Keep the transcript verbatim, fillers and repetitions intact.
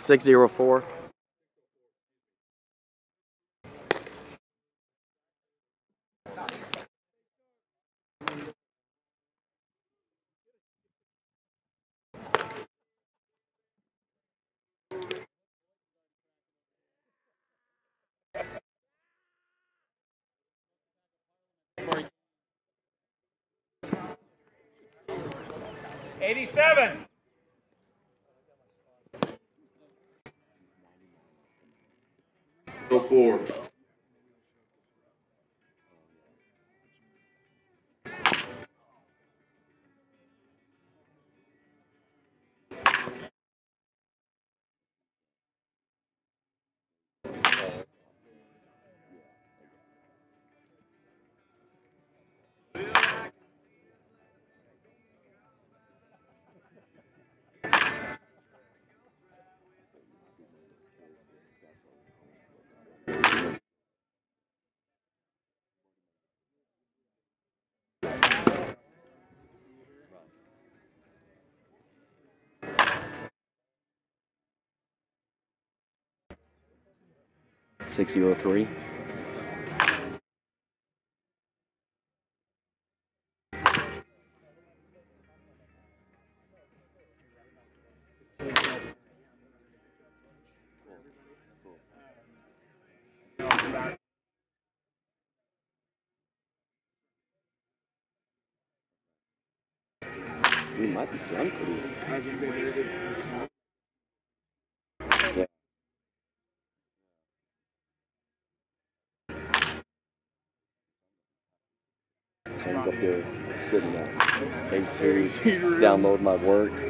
six zero four. eighty-seven. Go four. six zero three. We might be done pretty. I was gonna say very good. Yeah. So I'm up there sitting at A series, download my work.